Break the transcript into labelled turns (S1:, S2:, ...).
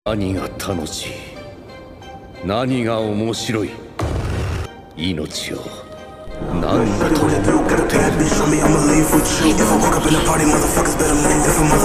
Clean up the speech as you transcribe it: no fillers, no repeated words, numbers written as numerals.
S1: 何が楽しい、何が面白い、命を何だと思ってる。